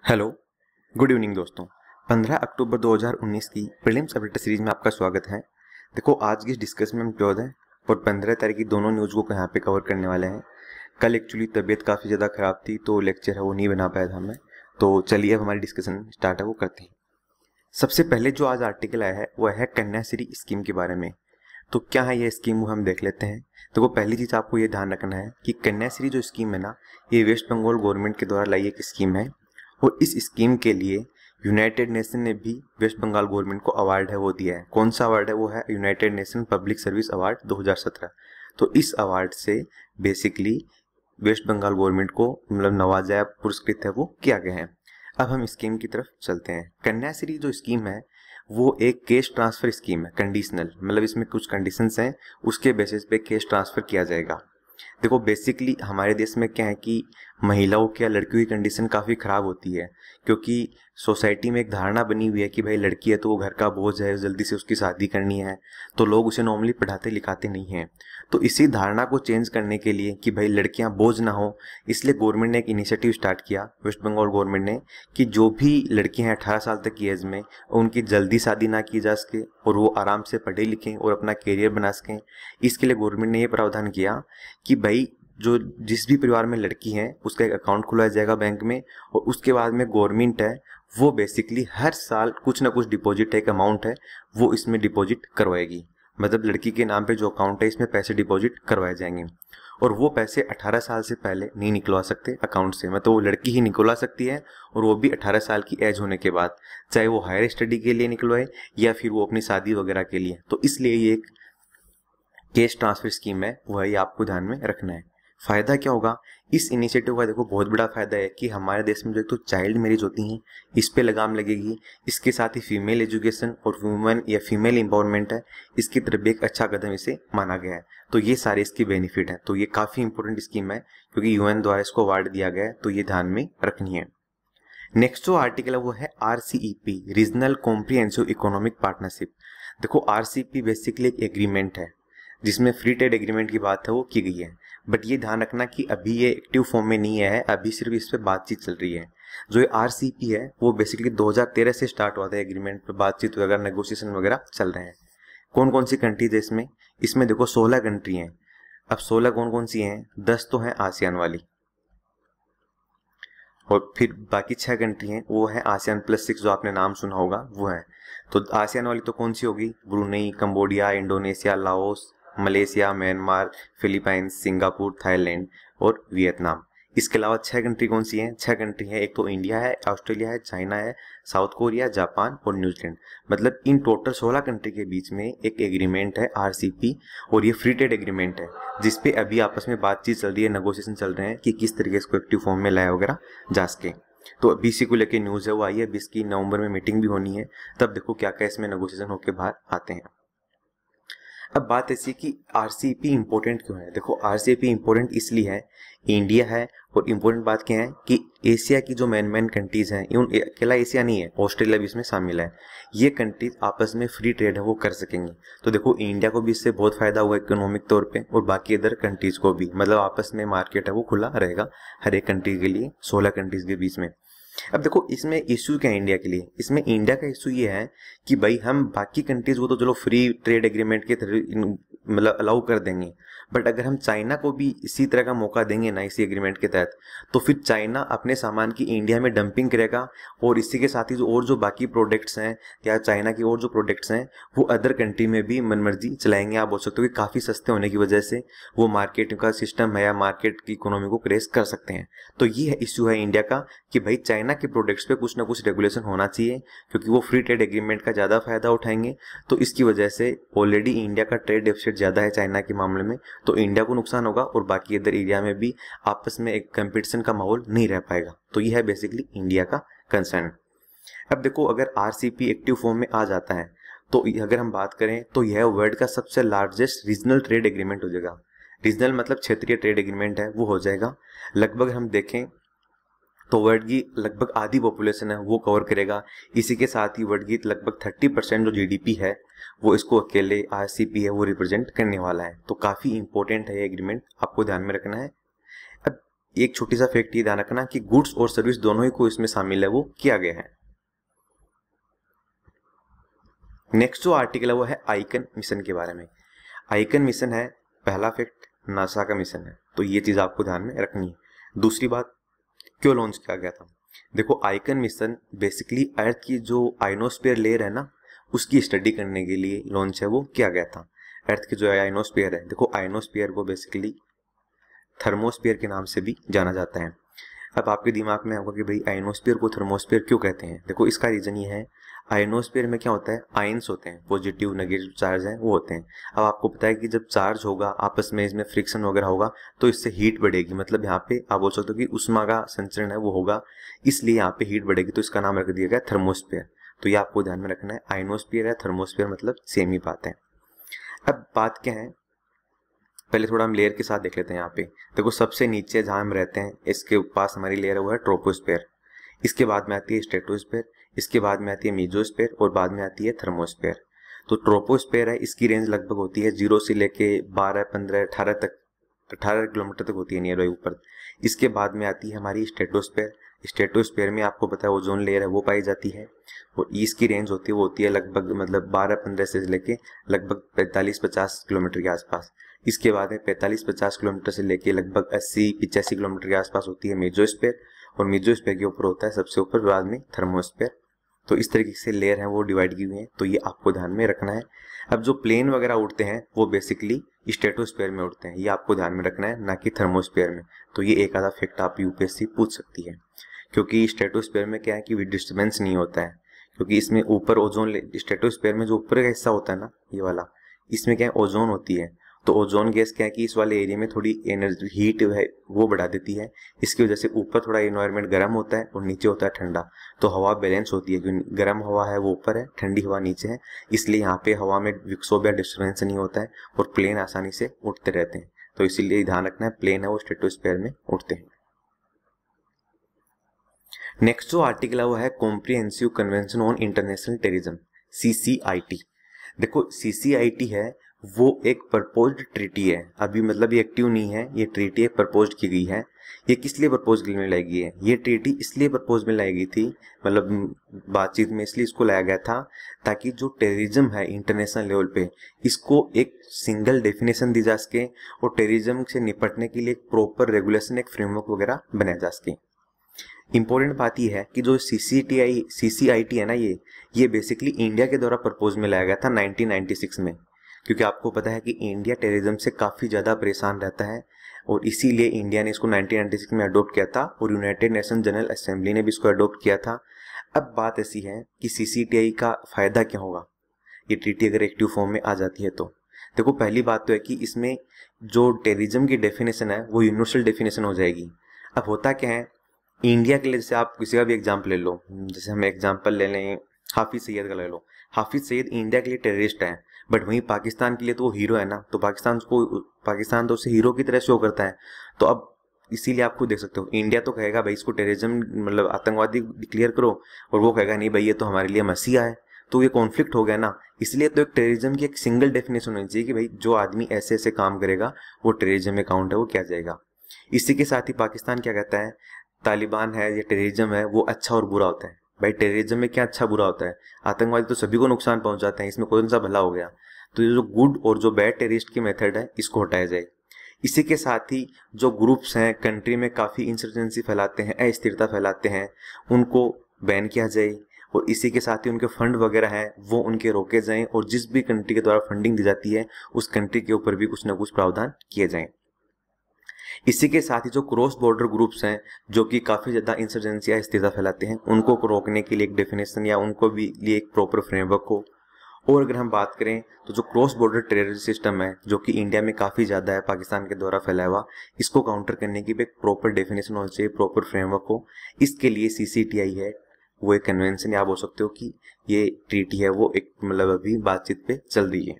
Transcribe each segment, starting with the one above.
Hello, good evening दोस्तों। 15 अक्टूबर 2019 की prelims update series में आपका स्वागत है। देखो, आज की इस डिस्कशन में हम क्लोज हैं और 15 तारीख की दोनों न्यूज़ को यहाँ पे कवर करने वाले हैं। कल एक्चुअली तबीयत काफ़ी ज़्यादा ख़राब थी तो लेक्चर है वो नहीं बना पाया था मैं। तो चलिए अब हमारी डिस्कशन स्टार्ट है वो करते हैं। सबसे पहले जो आज आर्टिकल आया है वो है कन्याश्री स्कीम के बारे में। तो क्या है ये स्कीम वो हम देख लेते हैं। तो वो पहली चीज़ आपको ये ध्यान रखना है कि कन्याश्री जो स्कीम है ना, ये वेस्ट बंगाल गवर्नमेंट के द्वारा लाई एक स्कीम है और इस स्कीम के लिए यूनाइटेड नेशन ने भी वेस्ट बंगाल गवर्नमेंट को अवार्ड है वो दिया है। कौन सा अवार्ड है वो है United Nation public service award 2017। तो इस अवार्ड से बेसिकली वेस्ट बंगाल गवर्नमेंट को मतलब नवाजा या पुरस्कृत है वो किया गया है। अब हम स्कीम की तरफ चलते हैं। कन्याश्री जो स्कीम है वो एक कैश ट्रांसफर स्कीम है, कंडीशनल, मतलब इसमें कुछ कंडीशंस हैं, उसके बेसिस पे कैश ट्रांसफर किया जाएगा। देखो, बेसिकली हमारे देश में क्या है कि महिलाओं की या लड़कियों की कंडीशन काफ़ी ख़राब होती है, क्योंकि सोसाइटी में एक धारणा बनी हुई है कि भाई लड़की है तो वो घर का बोझ है, जल्दी से उसकी शादी करनी है, तो लोग उसे नॉर्मली पढ़ाते लिखाते नहीं हैं। तो इसी धारणा को चेंज करने के लिए कि भाई लड़कियां बोझ ना हो, इसलिए गवर्नमेंट ने एक इनिशिएटिव स्टार्ट किया, वेस्ट बंगाल गवर्नमेंट ने, कि जो भी लड़कियां हैं 18 साल तक की एज में, उनकी जल्दी शादी ना की जा सके और वो आराम से पढ़े लिखें और अपना करियर बना सकें। इसके लिए गवर्नमेंट ने ये प्रावधान किया कि भाई जो जिस भी परिवार में लड़की है उसका एक अकाउंट खुलवाया जाएगा बैंक में, और उसके बाद में गवर्नमेंट है वो बेसिकली हर साल कुछ ना कुछ डिपॉजिट, एक अमाउंट है वो इसमें डिपॉजिट करवाएगी। मतलब लड़की के नाम पे जो अकाउंट है इसमें पैसे डिपॉजिट करवाए जाएंगे और वो पैसे 18 साल से पहले नहीं निकलवा सकते अकाउंट से। मतलब वो लड़की ही निकलवा सकती है और वो भी 18 साल की एज होने के बाद, चाहे वो हायर स्टडी के लिए निकलवाए या फिर वो अपनी शादी वगैरह के लिए। तो इसलिए ये एक कैश ट्रांसफर स्कीम है, वही आपको ध्यान में रखना है। फायदा क्या होगा इस इनिशिएटिव का? देखो, बहुत बड़ा फायदा है कि हमारे देश में जो एक तो चाइल्ड मैरिज होती हैं इस पे लगाम लगेगी। इसके साथ ही फीमेल एजुकेशन और वुमेन या फीमेल एम्पावरमेंट है, इसकी तरफ भी एक अच्छा कदम इसे माना गया है। तो ये सारे इसकी बेनिफिट है। तो ये काफी इंपॉर्टेंट स्कीम है क्योंकि यूएन द्वारा इसको अवार्ड दिया गया है, तो ये ध्यान में रखनी है। नेक्स्ट जो आर्टिकल है वो है RCEP, regional comprehensive economic partnership. देखो, RCEP बेसिकली एक एग्रीमेंट है जिसमें फ्री ट्रेड एग्रीमेंट की बात है वो की गई है, बट ये ध्यान रखना कि अभी ये एक्टिव फॉर्म में नहीं है, अभी सिर्फ इस पे बातचीत चल रही है। जो ये RCEP है वो बेसिकली 2013 से स्टार्ट हुआ था, एग्रीमेंट पे बातचीत वगैरह नेगोशिएशन वगैरह चल रहे हैं। कौन कौन सी कंट्रीज है इसमें? इसमें देखो 16 कंट्री हैं। अब 16 कौन कौन सी हैं? 10 तो हैं आसियान वाली और फिर बाकी 6 कंट्री हैं वो है ASEAN+6, जो आपने नाम सुना होगा वो है। तो आसियान वाली तो कौन सी होगी? Brunei, Cambodia, Indonesia, Laos, Malaysia, Myanmar, Philippines, Singapore, Thailand और वियतनाम। इसके अलावा 6 कंट्री कौन सी हैं? 6 कंट्री हैं, एक तो इंडिया है, ऑस्ट्रेलिया है, चाइना है, साउथ कोरिया, जापान और न्यूजीलैंड। मतलब इन टोटल 16 कंट्री के बीच में एक एग्रीमेंट है RCEP, और ये फ्री ट्रेड एग्रीमेंट है जिसपे अभी आपस में बातचीत चल रही है, नेगोशिएशन चल रहे हैं कि किस तरीके से इसको एक्टिव फॉर्म में लाया वगैरह जा सके। तो अभी इसी को लेकर न्यूज़ है वो आई है, 20 की नवंबर में मीटिंग भी होनी है, तब देखो क्या क्या इसमें नेगोशिएशन होकर बाहर आते हैं। अब बात ऐसी कि RCEP इंपॉर्टेंट क्यों है? देखो, RCEP इंपॉर्टेंट इसलिए है, इंडिया है, और इंपॉर्टेंट बात क्या है कि एशिया की जो मेन कंट्रीज हैं, अकेला एशिया नहीं है, ऑस्ट्रेलिया भी इसमें शामिल है, ये कंट्रीज आपस में फ्री ट्रेड है वो कर सकेंगी। तो देखो, इंडिया को भी इससे बहुत फायदा हुआ इकोनॉमिक तौर पे, और बाकी अदर कंट्रीज को भी, मतलब आपस में मार्केट है वो खुला रहेगा हर एक कंट्री के लिए, 16 कंट्रीज के बीच में। अब देखो, इसमें इश्यू क्या है इंडिया के लिए? इसमें इंडिया का इश्यू ये है कि भाई हम बाकी कंट्रीज को तो चलो फ्री ट्रेड एग्रीमेंट के थ्रू मतलब अलाउ कर देंगे, बट अगर हम चाइना को भी इसी तरह का मौका देंगे ना इसी एग्रीमेंट के तहत, तो फिर चाइना अपने सामान की इंडिया में डंपिंग करेगा, और इसी के साथ ही जो बाकी प्रोडक्ट्स हैं या चाइना की और जो प्रोडक्ट्स हैं वो अदर कंट्री में भी मनमर्जी चलाएंगे। आप बोल सकते हो कि काफ़ी सस्ते होने की वजह से वो मार्केट का सिस्टम है या मार्केट की इकोनॉमी को क्रेश कर सकते हैं। तो ये इश्यू है इंडिया का कि भाई चाइना के प्रोडक्ट्स पे कुछ ना कुछ रेगुलेशन होना चाहिए, क्योंकि वो फ्री ट्रेड एग्रीमेंट का ज़्यादा फायदा उठाएंगे। तो इसकी वजह से ऑलरेडी इंडिया का ट्रेड डेफिसिट ज़्यादा है चाइना के मामले में, तो इंडिया को नुकसान होगा और बाकी अदर एरिया में भी आपस में एक कंपटीशन का माहौल नहीं रह पाएगा। तो यह है बेसिकली इंडिया का कंसर्न। अब देखो, अगर RCEP एक्टिव फॉर्म में आ जाता है तो अगर हम बात करें तो यह वर्ल्ड का सबसे लार्जेस्ट रीजनल ट्रेड एग्रीमेंट हो जाएगा। रीजनल मतलब क्षेत्रीय ट्रेड एग्रीमेंट है वो हो जाएगा। लगभग हम देखें तो वर्ल्ड की लगभग आधी पॉपुलेशन है वो कवर करेगा। इसी के साथ ही वर्ल्ड की लगभग 30% जो GDP है वो इसको अकेले RCEP है वो रिप्रेजेंट करने वाला है। तो काफ़ी इंपॉर्टेंट है ये एग्रीमेंट, आपको ध्यान में रखना है। अब एक छोटी सा फैक्ट ये ध्यान रखना कि गुड्स और सर्विस दोनों ही को इसमें शामिल है वो किया गया है। नेक्स्ट जो आर्टिकल है वो है आइकन मिशन के बारे में। आइकन मिशन है पहला फैक्ट नासा का मिशन है, तो ये चीज आपको ध्यान में रखनी है। दूसरी बात, क्यों लॉन्च किया गया था? देखो आइकन मिशन बेसिकली अर्थ की जो आइनोस्फीयर लेयर है ना, उसकी स्टडी करने के लिए लॉन्च है वो किया गया था। अर्थ की जो आइनोस्फीयर है, देखो आइनोस्फीयर को बेसिकली थर्मोस्फीयर के नाम से भी जाना जाता है। अब आपके दिमाग में होगा कि भाई आइनोस्फीयर को थर्मोस्फीयर क्यों कहते हैं? देखो इसका रीजन ये है, आइनोस्फीयर में क्या होता है, आयंस होते हैं, पॉजिटिव नेगेटिव चार्ज हैं वो होते हैं। अब आपको पता है कि जब चार्ज होगा आपस में, इसमें फ्रिक्शन वगैरह होगा तो इससे हीट बढ़ेगी, मतलब यहाँ पे आप बोल सकते हो कि उष्मा का संचरण है वो होगा, इसलिए यहाँ पे हीट बढ़ेगी, तो इसका नाम रख दिया गया थर्मोस्फीयर। तो ये आपको ध्यान में रखना है, आइनोस्फीयर है थर्मोस्फीयर मतलब सेम ही बात है। अब बात क्या है, पहले थोड़ा हम लेयर के साथ देख लेते हैं। यहाँ पे देखो सबसे नीचे जहाँ हम रहते हैं इसके पास हमारी लेयर है वो है ट्रोपोस्फेयर, इसके बाद में आती है स्ट्रेटोस्फेयर, इसके बाद में आती है मेसोस्फेयर और बाद में आती है थर्मोस्फेयर। तो ट्रोपोस्फेयर है, इसकी रेंज लगभग होती है 0 से लेके 12, 15, 18 तक, 18 किलोमीटर तक होती है नियर बाई ऊपर। इसके बाद में आती है हमारी स्ट्रेटोस्फेयर। स्ट्रेटोस्फेयर में आपको पता है ओजोन लेयर है वो पाई जाती है, और इसकी रेंज होती है वो होती है लगभग मतलब 12-15 से लेके लगभग 45-50 किलोमीटर के आसपास। इसके बाद में 45-50 किलोमीटर से लेके लगभग 80-85 किलोमीटर के आसपास होती है मेसोस्फेयर, और मेसोस्फेयर के ऊपर होता है सबसे ऊपर बाद में थर्मोस्फेयर। तो इस तरीके से लेयर हैं वो डिवाइड की हुई हैं, तो ये आपको ध्यान में रखना है। अब जो प्लेन वगैरह उड़ते हैं वो बेसिकली स्ट्रेटोस्फेयर में उड़ते हैं, ये आपको ध्यान में रखना है, ना कि थर्मोस्फेयर में। तो ये एक आधा फैक्ट आप यूपीएससी पूछ सकती है, क्योंकि स्ट्रेटोस्फेयर में क्या है कि डिस्टर्बेंस नहीं होता है, क्योंकि इसमें ऊपर ओजोन, स्ट्रेटोस्फेयर में जो ऊपर का हिस्सा होता है ना ये वाला, इसमें क्या है ओजोन होती है। तो ओजोन गैस क्या है कि इस वाले एरिया में थोड़ी एनर्जी हीट है वो बढ़ा देती है, इसकी वजह से ऊपर थोड़ा एनवायरनमेंट गर्म होता है और नीचे होता है ठंडा, तो हवा बैलेंस होती है, क्योंकि गर्म हवा है वो ऊपर है, ठंडी हवा नीचे है, इसलिए यहाँ पे हवा में विक्षोभ या डिस्टर्बेंस नहीं होता है और प्लेन आसानी से उड़ते रहते हैं। तो इसीलिए ध्यान रखना है, प्लेन है वो स्ट्रेटोस्फेयर में उड़ते हैं। नेक्स्ट जो आर्टिकल है वो है comprehensive convention on international terrorism, CCIT। देखो CCIT है वो एक प्रपोज्ड ट्रीटी है, अभी मतलब ये एक्टिव नहीं है, ये ट्रीटी प्रपोज की गई है। ये किस लिए प्रपोज में लाई गई है? ये ट्रीटी इसलिए प्रपोज में लाई गई थी, मतलब बातचीत में इसलिए इसको लाया गया था ताकि जो टेररिज्म है इंटरनेशनल लेवल पे, इसको एक सिंगल डेफिनेशन दी जा सके और टेररिज्म से निपटने के लिए एक प्रॉपर रेगुलेशन, एक फ्रेमवर्क वगैरह बनाया जा सके। इंपॉर्टेंट बात यह है कि जो CCIT है ना, ये बेसिकली इंडिया के द्वारा प्रपोज में लाया गया था 1996 में, क्योंकि आपको पता है कि इंडिया टेररिज्म से काफ़ी ज़्यादा परेशान रहता है और इसीलिए इंडिया ने इसको 1996 में अडोप्ट किया था और यूनाइटेड नेशन जनरल असेंबली ने भी इसको अडोप्ट किया था। अब बात ऐसी है कि CCTI का फ़ायदा क्या होगा, ये ट्रीटी अगर एक्टिव फॉर्म में आ जाती है तो देखो पहली बात तो है कि इसमें जो टेररिज्म की डेफिनेशन है वो यूनिवर्सल डेफिनेशन हो जाएगी। अब होता क्या है, इंडिया के लिए जैसे आप किसी का भी एग्जाम्पल ले लो, जैसे हम एग्जाम्पल ले लें हाफिज सईद का ले लो, हाफिज सईद इंडिया के लिए टेररिस्ट है, बट वहीं पाकिस्तान के लिए तो वो हीरो है ना, तो पाकिस्तान तो उसे हीरो की तरह शो करता है। तो अब इसीलिए आप खुद देख सकते हो, इंडिया तो कहेगा भाई इसको टेररिज्म मतलब आतंकवादी डिक्लेयर करो, और वो कहेगा नहीं भाई ये तो हमारे लिए मसीहा है, तो ये कॉन्फ्लिक्ट हो गया ना। इसलिए तो एक टेररिज्म की एक सिंगल डेफिनेशन होनी चाहिए कि भाई जो आदमी ऐसे ऐसे काम करेगा वो टेररिज्म में काउंट है, वो किया जाएगा। इसी के साथ ही पाकिस्तान क्या कहता है, तालिबान है या टेररिज्म है वो अच्छा और बुरा होता है। भाई टेररिज्म में क्या अच्छा बुरा होता है, आतंकवादी तो सभी को नुकसान पहुंचाते हैं, इसमें कौन सा भला हो गया। तो ये जो गुड और जो बैड टेररिस्ट की मेथड है इसको हटाया जाए। इसी के साथ ही जो ग्रुप्स हैं कंट्री में काफ़ी इंसर्जेंसी फैलाते हैं, अस्थिरता फैलाते हैं, उनको बैन किया जाए, और इसी के साथ ही उनके फंड वगैरह हैं वो उनके रोके जाएं, और जिस भी कंट्री के द्वारा फंडिंग दी जाती है उस कंट्री के ऊपर भी कुछ ना कुछ प्रावधान किए जाएं। इसी के साथ ही जो क्रॉस बॉर्डर ग्रुप्स हैं जो कि काफ़ी ज़्यादा इंसर्जेंसी या स्थिरता फैलाते हैं, उनको रोकने के लिए एक डेफिनेशन या उनको भी लिए एक प्रॉपर फ्रेमवर्क हो। और अगर हम बात करें तो जो क्रॉस बॉर्डर टेरर सिस्टम है जो कि इंडिया में काफ़ी ज़्यादा है, पाकिस्तान के द्वारा फैलाया हुआ, इसको काउंटर करने की भी एक प्रॉपर डेफिनेशन होनी चाहिए, प्रॉपर फ्रेमवर्क हो। इसके लिए CCTI है वो एक कन्वेंशन, या आप बोल सकते हो कि ये ट्रीटी है वो एक मतलब अभी बातचीत पे चल रही है।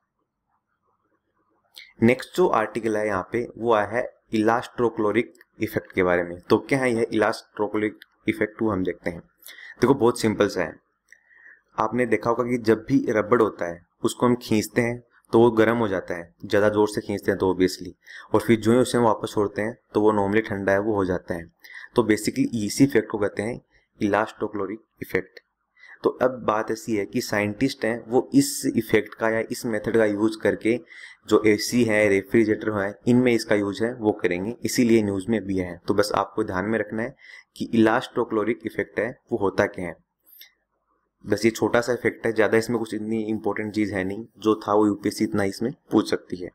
नेक्स्ट जो आर्टिकल है यहाँ पे वो आया है इलास्ट्रोक्लोरिक इफेक्ट के बारे में। तो क्या है यह इलास्ट्रोक्लोरिक इफेक्ट, वो हम देखते हैं। देखो बहुत सिंपल सा है, आपने देखा होगा कि जब भी रबड़ होता है उसको हम खींचते हैं तो वो गर्म हो जाता है, ज़्यादा ज़ोर से खींचते हैं तो ऑब्वियसली, और फिर जो ही उसे वापस छोड़ते हैं तो वो नॉर्मली ठंडा है वो हो जाता है। तो बेसिकली इसी इफेक्ट को कहते हैं इलास्टोक्लोरिक इफेक्ट। तो अब बात ऐसी है कि साइंटिस्ट हैं वो इस इफेक्ट का या इस मेथड का यूज करके जो एसी है, रेफ्रिजरेटर है, इनमें इसका यूज है वो करेंगे, इसीलिए न्यूज में भी है। तो बस आपको ध्यान में रखना है कि इलास्टोक्लोरिक इफेक्ट है वो होता क्या है। बस ये छोटा सा इफेक्ट है, ज्यादा इसमें कुछ इतनी इंपॉर्टेंट चीज है नहीं, जो था वो यूपीएससी इतना इसमें पूछ सकती है।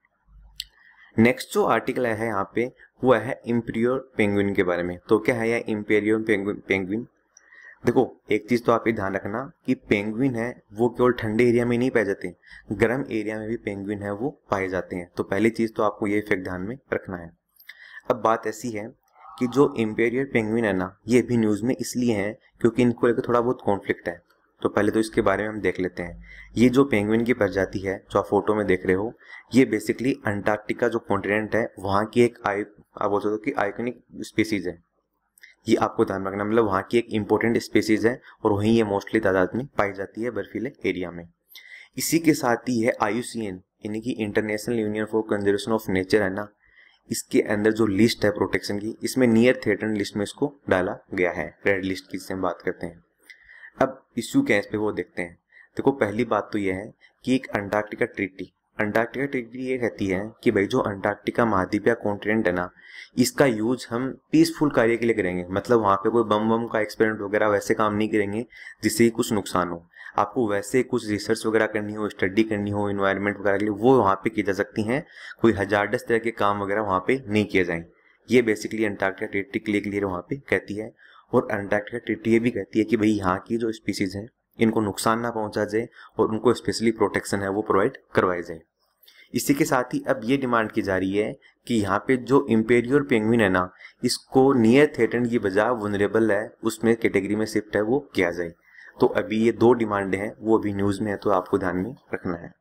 नेक्स्ट जो आर्टिकल है यहाँ पे वो है इंपीरियल पेंगुइन के बारे में। तो क्या है यह इंपीरियल पेंगुइन? देखो एक चीज तो आप ये ध्यान रखना कि पेंगुइन है वो केवल ठंडे एरिया में नहीं पाए जाते, गर्म एरिया में भी पेंगुइन है वो पाए जाते हैं। तो पहली चीज तो आपको ये इफेक्ट ध्यान में रखना है। अब बात ऐसी है कि जो इंपीरियल पेंगुइन है ना, ये भी न्यूज में इसलिए है क्योंकि इनको लेकर थोड़ा बहुत कॉन्फ्लिक्ट है। तो पहले तो इसके बारे में हम देख लेते हैं। ये जो पेंगुइन की प्रजाति है जो आप फोटो में देख रहे हो, ये बेसिकली अंटार्कटिका जो कॉन्टिनेंट है वहाँ की एक आप बोल सकते हो कि आइकॉनिक स्पीसीज है। ये आपको ध्यान रखना, मतलब वहाँ की एक इंपॉर्टेंट स्पीसीज है और वहीं ये मोस्टली तादाद में पाई जाती है बर्फीले एरिया में। इसी के साथ ही है IUCN यानी कि international union for conservation of nature है ना, इसके अंदर जो लिस्ट है प्रोटेक्शन की, इसमें नियर थ्रेटन्ड लिस्ट में इसको डाला गया है, रेड लिस्ट की जिससे हम बात करते हैं। अब इश्यू क्या है इस पे वो देखते हैं। देखो पहली बात तो यह है कि एक अंटार्कटिका ट्रीटी ये कहती है कि भाई जो अंटार्कटिका महाद्वीप या कॉन्टिनेंट है ना, इसका यूज हम पीसफुल कार्य के लिए करेंगे। मतलब वहाँ पे कोई बम का एक्सपेरिमेंट वगैरह वैसे काम नहीं करेंगे जिससे कुछ नुकसान हो। आपको वैसे कुछ रिसर्च वगैरह करनी हो, स्टडी करनी हो इन्वायरमेंट वगैरह के लिए, वो वहाँ पे की जा सकती हैं। कोई हजारडस तरह के काम वगैरह वहाँ पे नहीं किए जाएं। ये बेसिकली अंटार्कटिका ट्रीटी क्लियर वहाँ पे कहती है। और अंटार्कटिका ट्रीटी ये भी कहती है कि भाई यहाँ की जो स्पीसीज हैं इनको नुकसान ना पहुंचा जाए और उनको स्पेशली प्रोटेक्शन है वो प्रोवाइड करवाई जाए। इसी के साथ ही अब ये डिमांड की जा रही है कि यहाँ पे जो इंपीरियल पेंगुइन है ना, इसको नियर थ्रेटन्ड की बजाय वनरेबल है उसमें कैटेगरी में शिफ्ट है वो किया जाए। तो अभी ये दो डिमांड हैं वो अभी न्यूज में है, तो आपको ध्यान में रखना है।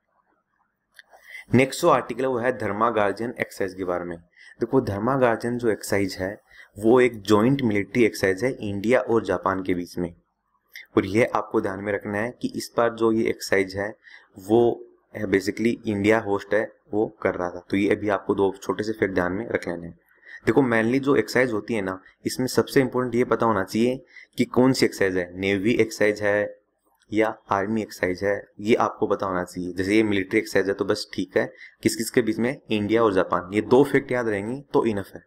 नेक्स्ट जो आर्टिकल है वो है धर्मा गार्जियन एक्सरसाइज के बारे में। देखो धर्मा गार्जियन जो एक्सरसाइज है वो एक जॉइंट मिलिट्री एक्सरसाइज है इंडिया और जापान के बीच में। और ये आपको ध्यान में रखना है कि इस बार जो ये एक्सरसाइज है वो बेसिकली इंडिया होस्ट है वो कर रहा था। तो ये अभी आपको दो छोटे से फैक्ट ध्यान में रख लेने हैं। देखो मेनली जो एक्सरसाइज होती है ना, इसमें सबसे इंपॉर्टेंट ये पता होना चाहिए कि कौन सी एक्सरसाइज है, नेवी एक्सरसाइज है या आर्मी एक्सरसाइज है, ये आपको पता होना चाहिए। जैसे ये मिलिट्री एक्सरसाइज है तो बस ठीक है, किस किस के बीच में, इंडिया और जापान, ये दो फैक्ट याद रहेंगी तो इनफ है।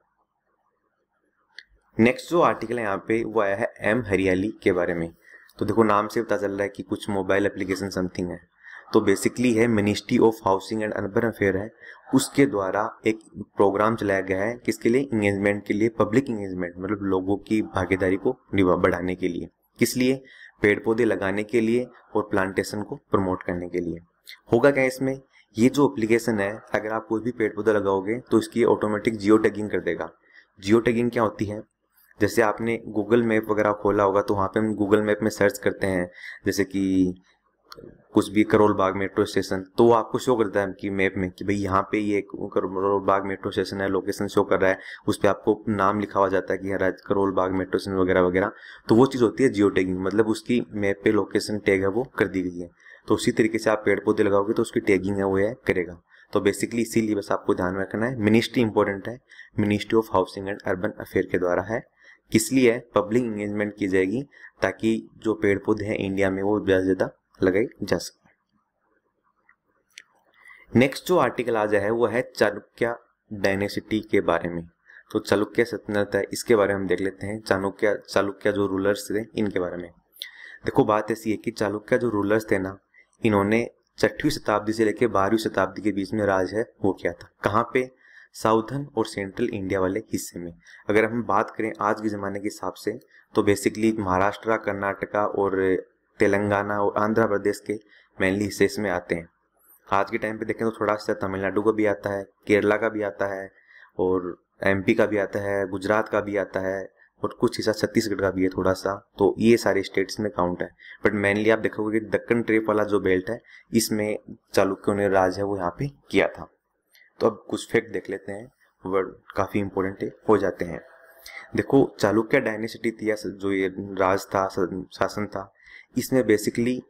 नेक्स्ट जो आर्टिकल है यहाँ पे वो आया है एम हरियाली के बारे में। तो देखो नाम से पता चल रहा है कि कुछ मोबाइल एप्लीकेशन समथिंग है। तो बेसिकली है ministry of housing and urban affair है, उसके द्वारा एक प्रोग्राम चलाया गया है किसके लिए, इंगेजमेंट के लिए, पब्लिक इंगेजमेंट, मतलब लोगों की भागीदारी को बढ़ाने के लिए। किस लिए, पेड़ पौधे लगाने के लिए और प्लांटेशन को प्रमोट करने के लिए। होगा क्या इसमें, ये जो एप्लीकेशन है अगर आप कोई भी पेड़ पौधा लगाओगे तो इसकी ऑटोमेटिक जियो टैगिंग कर देगा। जियो टैगिंग क्या होती है, जैसे आपने गूगल मैप वगैरह खोला होगा तो वहाँ पे हम गूगल मैप में सर्च करते हैं, जैसे कि कुछ भी करोल बाग मेट्रो स्टेशन, तो वो आपको शो करता है कि मैप में कि भाई यहाँ पे ये करोल बाग मेट्रो स्टेशन है, लोकेशन शो कर रहा है, उस पर आपको नाम लिखा हुआ जाता है कि हर करोल बाग मेट्रो स्टेशन वगैरह वगैरह। तो वो चीज़ होती है जियो टैगिंग, मतलब उसकी मैप पे लोकेशन टैग है वो कर दी गई है। तो उसी तरीके से आप पेड़ पौधे लगाओगे तो उसकी टैगिंग है वो है करेगा। तो बेसिकली इसीलिए बस आपको ध्यान में रखना है, मिनिस्ट्री इंपॉर्टेंट है, ministry of housing and urban affair के द्वारा है। किस लिए, पब्लिक इंगेजमेंट की जाएगी ताकि जो पेड़ पौधे हैं इंडिया में वो ज़्यादा से ज़्यादा लगाई जा सके। नेक्स्ट जो आर्टिकल आज है वो है चालुक्य डायनेसिटी के बारे में। तो चालुक्य सल्तनत है, इसके बारे में हम देख लेते हैं। चालुक्य जो रूलर्स थे इनके बारे में। देखो बात ऐसी है कि चालुक्य जो रूलर्स थे ना, इन्होंने 6वीं शताब्दी से लेकर 12वीं शताब्दी के बीच में राज है वो किया था। कहाँ पे, साउथर्न और सेंट्रल इंडिया वाले हिस्से में। अगर हम बात करें आज के ज़माने के हिसाब से तो बेसिकली महाराष्ट्र, कर्नाटका और तेलंगाना और आंध्र प्रदेश के मेनली हिस्से इसमें आते हैं। आज के टाइम पे देखें तो थोड़ा सा तमिलनाडु का भी आता है, केरला का भी आता है और MP का भी आता है, गुजरात का भी आता है और कुछ हिस्सा छत्तीसगढ़ का भी है थोड़ा सा। तो ये सारे स्टेट्स में काउंट है। बट मेनली आप देखोगे कि दक्कन ट्रेप वाला जो बेल्ट है इसमें चालुक्यों ने राज है वो यहाँ पे किया था। तो अब कुछ फैक्ट देख लेते हैं, वर्ड काफ़ी इंपॉर्टेंट हो जाते हैं। देखो चालुक्य डायनेसिटी थी, जो ये राज था, शासन था, इसमें बेसिकली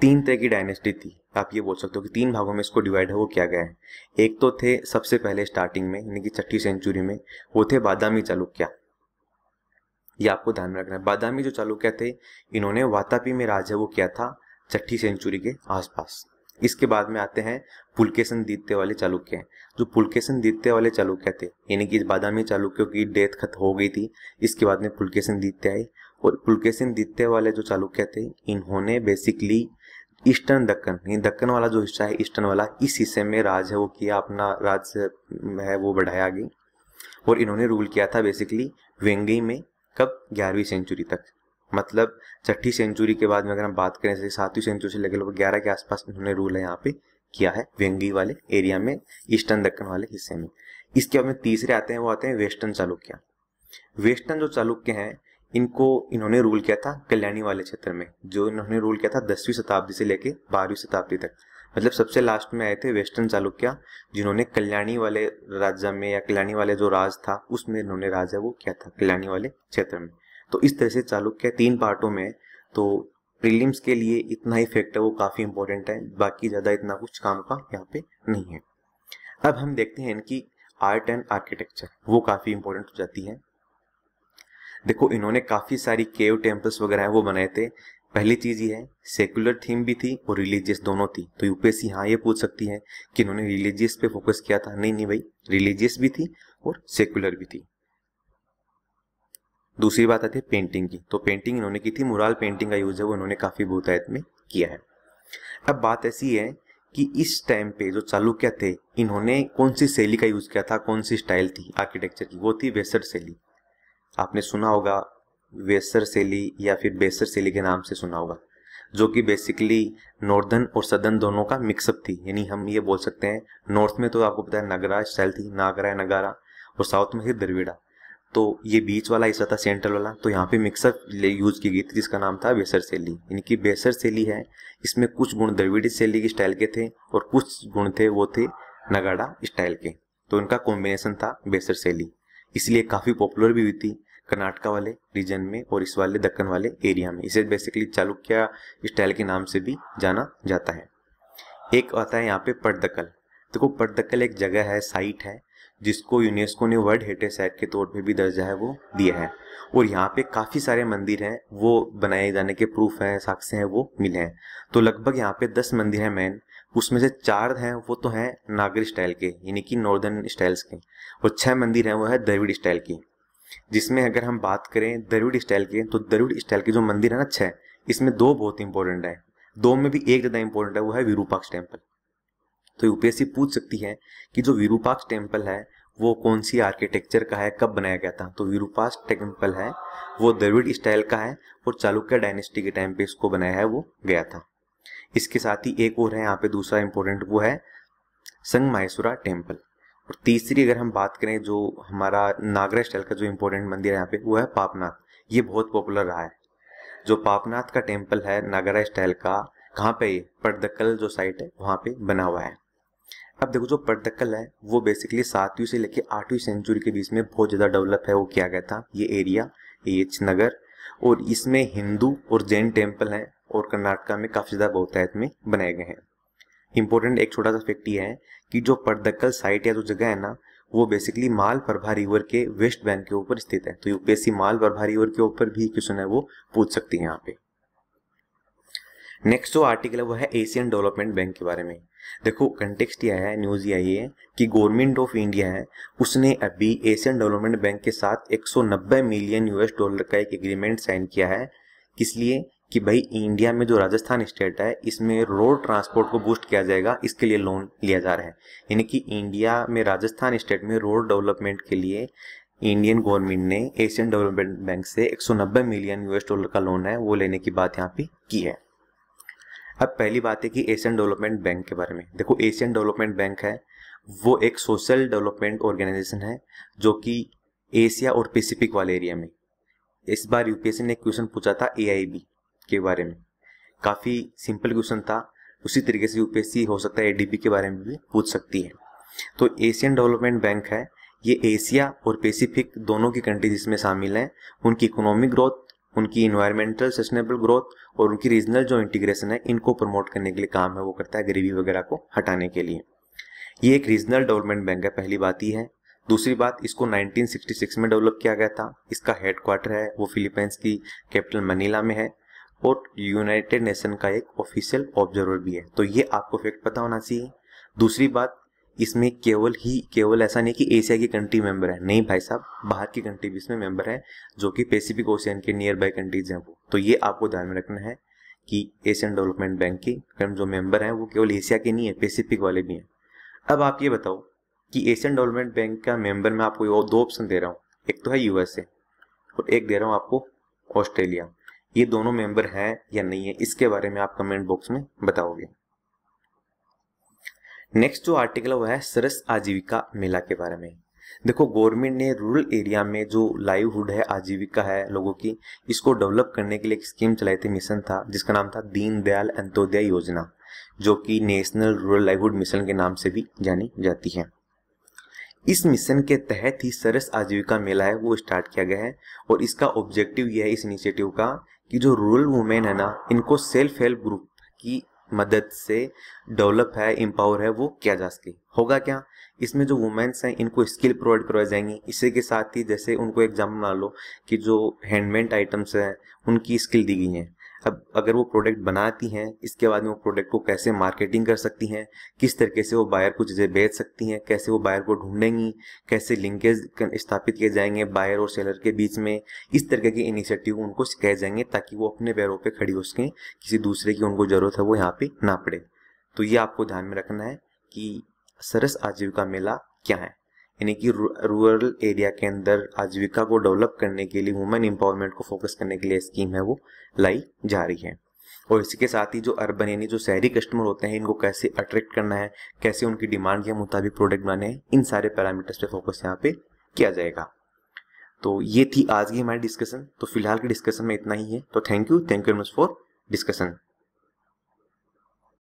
तीन तरह की डायनेस्टी थी, आप ये बोल सकते हो कि तीन भागों में इसको डिवाइड है वो किया गया है। एक तो थे सबसे पहले स्टार्टिंग में यानी कि 6वीं सेंचुरी में, वो थे बादामी चालुक्य। ये आपको ध्यान में रखना है। बादामी जो चालुक्य थे इन्होंने वातापी में राज है वो किया था 6वीं सेंचुरी के आसपास। इसके बाद में आते हैं पुलकेशन द्वितीय वाले चालुक्य। जो पुलकेशन द्वितीय वाले चालुक्य थे यानी कि बादामी चालुक्यों की डेथ खत्म हो गई थी, इसके बाद में पुलकेशन द्वितीय आई। और पुलकेशन द्वितीय वाले जो चालुक्य थे इन्होंने बेसिकली ईस्टर्न दक्कन, ये दक्कन वाला जो हिस्सा है ईस्टर्न वाला, इस हिस्से में राज है वो किया, अपना राज है वो बढ़ाया आगे। और इन्होंने रूल किया था बेसिकली वेंगई में, कब 11वीं सेंचुरी तक। मतलब 6वीं सेंचुरी के बाद में अगर हम बात करें, जैसे 7वीं सेंचुरी से लेकर लगभग 11 के आसपास इन्होंने रूल है यहाँ पे किया है वेंगई वाले एरिया में, ईस्टर्न दक्कन वाले हिस्से में। इसके बाद में तीसरे आते हैं, वो आते हैं वेस्टर्न चालुक्य। वेस्टर्न जो चालुक्य हैं इन्होंने रूल किया था कल्याणी वाले क्षेत्र में, जो इन्होंने रूल किया था 10वीं शताब्दी से लेके 12वीं शताब्दी तक। मतलब सबसे लास्ट में आए थे वेस्टर्न चालुक्य, जिन्होंने कल्याणी वाले राज्य में या कल्याणी वाले जो राज था उसमें इन्होंने राज है वो किया था कल्याणी वाले क्षेत्र में। तो इस तरह से चालुक्य 3 पार्टों में। तो प्रीलिम्स के लिए इतना ही फैक्ट है वो काफी इंपॉर्टेंट है, बाकी ज्यादा इतना कुछ काम का यहाँ पे नहीं है। अब हम देखते हैं इनकी आर्ट एंड आर्किटेक्चर, वो काफी इंपॉर्टेंट हो जाती है। देखो इन्होंने काफी सारी केव टेम्पल्स वगैरह वो बनाए थे। पहली चीज ये है सेकुलर थीम भी थी और रिलीजियस दोनों थी। तो यूपीएससी हाँ ये पूछ सकती है कि इन्होंने रिलीजियस पे फोकस किया था, नहीं भाई, रिलीजियस भी थी और सेकुलर भी थी। दूसरी बात आती है पेंटिंग की। तो पेंटिंग इन्होंने की थी, मुराल पेंटिंग का यूज है वो इन्होंने काफी बहुतायत में किया है। अब बात ऐसी है कि इस टाइम पे जो चालुक्य थे इन्होंने कौन सी शैली का यूज किया था, कौन सी स्टाइल थी आर्किटेक्चर की, वो थी वेसर शैली। आपने सुना होगा वेसर शैली या फिर बेसर शैली के नाम से सुना होगा, जो कि बेसिकली नॉर्दर्न और सदर्न दोनों का मिक्सअप थी। यानी हम ये बोल सकते हैं नॉर्थ में तो आपको पता है नगरा स्टाइल थी, नागरा नगारा, और साउथ में थी द्रविड़ा। तो ये बीच वाला हिस्सा था सेंट्रल वाला, तो यहाँ पे मिक्सअप यूज की गई थी जिसका नाम था बेसर शैली। यानी कि बेसर शैली है, इसमें कुछ गुण द्रविड़ शैली की स्टाइल के थे और कुछ गुण थे वो थे नगाड़ा स्टाइल के। तो इनका कॉम्बिनेशन था बेसर शैली, इसलिए काफी पॉपुलर भी हुई थी कर्नाटका वाले रीजन में और इस वाले दक्कन वाले एरिया में। इसे बेसिकली चालुक्य स्टाइल के नाम से भी जाना जाता है। एक आता है यहाँ पे पट्टदकल। देखो पट्टदकल एक जगह है, साइट है, जिसको यूनेस्को ने वर्ल्ड हेरिटेज साइट के तौर पे भी दर्जा है वो दिया है। और यहाँ पे काफी सारे मंदिर हैं, वो बनाए जाने के प्रूफ हैं, साक्ष्य हैं वो मिले हैं। तो लगभग यहाँ पे 10 मंदिर हैं मेन, उसमें से 4 हैं वो तो हैं नागर स्टाइल के यानी कि नॉर्दर्न स्टाइल्स के, और 6 मंदिर हैं वो है द्रविड़ स्टाइल की। जिसमें अगर हम बात करें द्रविड़ स्टाइल के, तो द्रविड़ स्टाइल के जो मंदिर है ना 6, इसमें 2 बहुत इंपॉर्टेंट है, 2 में भी एक ज्यादा इंपॉर्टेंट है, वो है विरूपाक्ष टेम्पल। तो यूपीएससी पूछ सकती है कि जो विरूपाक्ष टेम्पल है वो कौन सी आर्किटेक्चर का है, कब बनाया गया था। तो विरूपाक्ष टेम्पल है वो द्रविड़ स्टाइल का है और चालुक्य डायनेस्टी के टाइम पे इसको बनाया है वो गया था। इसके साथ ही एक और है यहाँ पे दूसरा इंपॉर्टेंट, वो है संगमाहेश्वरा टेम्पल। और तीसरी अगर हम बात करें जो हमारा नागरा स्टाइल का जो इंपॉर्टेंट मंदिर है यहाँ पे, वो है पापनाथ। ये बहुत पॉपुलर रहा है। जो पापनाथ का टेम्पल है नागरा स्टाइल का, कहाँ पे, पट्टदकल जो साइट है वहां पे बना हुआ है। अब देखो जो पट्टदकल है वो बेसिकली 7वीं से लेकर 8वीं सेंचुरी के बीच में बहुत ज्यादा डेवलप है वो किया गया था ये एरिया, ये नगर। और इसमें हिंदू और जैन टेम्पल हैं और कर्नाटका में काफी ज्यादा बहुतायत में बनाए गए हैं। इंपॉर्टेंट एक छोटा सा फैक्ट ये है कि जो पट्टदकल साइट या जो जगह है ना, वो बेसिकली मालप्रभा रिवर के वेस्ट बैंक के ऊपर स्थित है। तो यूपीएससी मालप्रभा रिवर के ऊपर भी क्वेश्चन है वो पूछ सकती है यहाँ पे। नेक्स्ट जो आर्टिकल है वो है एशियन डेवलपमेंट बैंक के बारे में। देखो कंटेक्स्ट ये है, न्यूज ये आई है कि गवर्नमेंट ऑफ इंडिया है उसने अभी एशियन डेवलपमेंट बैंक के साथ 190 मिलियन यूएस डॉलर का एक एग्रीमेंट साइन किया है। किस लिए कि भाई इंडिया में जो राजस्थान स्टेट है इसमें रोड ट्रांसपोर्ट को बूस्ट किया जाएगा, इसके लिए लोन लिया जा रहा है। यानी कि इंडिया में राजस्थान स्टेट में रोड डेवलपमेंट के लिए इंडियन गवर्नमेंट ने एशियन डेवलपमेंट बैंक से 190 मिलियन यूएस डॉलर का लोन है वो लेने की बात यहाँ पे की है। अब पहली बात है कि एशियन डेवलपमेंट बैंक के बारे में। देखो एशियन डेवलपमेंट बैंक है वो एक सोशल डेवलपमेंट ऑर्गेनाइजेशन है जो कि एशिया और पैसिफिक वाले एरिया में। इस बार यूपीएससी ने क्वेश्चन पूछा था एआईबी के बारे में, काफी सिंपल क्वेश्चन था। उसी तरीके से यूपीएससी हो सकता है एडीबी के बारे में भी पूछ सकती है। तो एशियन डेवलपमेंट बैंक है, ये एशिया और पैसिफिक दोनों की कंट्रीज इसमें शामिल हैं। उनकी इकोनॉमिक ग्रोथ उनकी इन्वायरमेंटल सस्टेनेबल ग्रोथ और उनकी रीजनल जो इंटीग्रेशन है इनको प्रमोट करने के लिए काम है वो करता है, गरीबी वगैरह को हटाने के लिए। ये एक रीजनल डेवलपमेंट बैंक है, पहली बात ये है। दूसरी बात, इसको 1966 में डेवलप किया गया था। इसका हेडक्वार्टर है वो फिलीपींस की कैपिटल मनीला में है और यूनाइटेड नेशन का एक ऑफिशियल ऑब्जर्वर भी है। तो ये आपको फैक्ट पता होना चाहिए। दूसरी बात, इसमें केवल ऐसा नहीं कि एशिया की कंट्री मेंबर है, नहीं भाई साहब, बाहर की कंट्री भी इसमें मेंबर है जो कि पैसिफिक ओशियन के नियर बाय कंट्रीज हैं वो। तो ये आपको ध्यान में रखना है कि एशियन डेवलपमेंट बैंक के जो मेंबर हैं वो केवल एशिया के नहीं है, पैसिफिक वाले भी हैं। अब आप ये बताओ कि एशियन डेवलपमेंट बैंक का मेंबर मैं आपको दो ऑप्शन दे रहा हूँ, एक तो है यूएसए और एक दे रहा हूँ आपको ऑस्ट्रेलिया। ये दोनों मेंबर हैं या नहीं है, इसके बारे में आप कमेंट बॉक्स में बताओगे। नेक्स्ट जो आर्टिकल है वो है सरस आजीविका मेला के बारे में। देखो, गवर्नमेंट ने रूरल एरिया में जो लाइवहुड है, आजीविका है लोगों की, इसको डेवलप करने के लिए एक स्कीम चलाई थी, मिशन था जिसका नाम था दीन दयाल अंत्योदय योजना, जो कि नेशनल रूरल लाइवहुड मिशन के नाम से भी जानी जाती है। इस मिशन के तहत ही सरस आजीविका मेला है वो स्टार्ट किया गया है और इसका ऑब्जेक्टिव यह है इस इनिशिएटिव का कि जो रूरल वुमेन है ना, इनको सेल्फ हेल्प ग्रुप की मदद से डेवलप है, एम्पावर है वो किया जा सके। होगा क्या, इसमें जो वुमेन्स हैं इनको स्किल प्रोवाइड करवाई जाएंगी। इसी के साथ ही जैसे उनको एग्जाम बना लो कि जो हैंडमेड आइटम्स हैं उनकी स्किल दी गई है। अब अगर वो प्रोडक्ट बनाती हैं, इसके बाद में वो प्रोडक्ट को कैसे मार्केटिंग कर सकती हैं, किस तरीके से वो बायर को चीज़ें बेच सकती हैं, कैसे वो बायर को ढूंढेंगी, कैसे लिंकेज स्थापित किए जाएंगे बायर और सेलर के बीच में, इस तरीके के इनिशिएटिव उनको सिखाए जाएंगे ताकि वो अपने पैरों पे खड़ी हो सकें, किसी दूसरे की उनको जरूरत है वो यहाँ पे ना पड़े। तो ये आपको ध्यान में रखना है कि सरस आजीविका मेला क्या है, यानी कि रूरल एरिया के अंदर आजीविका को डेवलप करने के लिए, वुमेन एम्पावरमेंट को फोकस करने के लिए स्कीम है वो लाई जा रही है। और इसी के साथ ही जो अर्बन यानी जो शहरी कस्टमर होते हैं इनको कैसे अट्रैक्ट करना है, कैसे उनकी डिमांड के मुताबिक प्रोडक्ट बनाने हैं, इन सारे पैरामीटर्स पे फोकस यहाँ पे किया जाएगा। तो ये थी आज की हमारी डिस्कशन। तो फिलहाल की डिस्कशन में इतना ही है। तो thank you very much for discussion.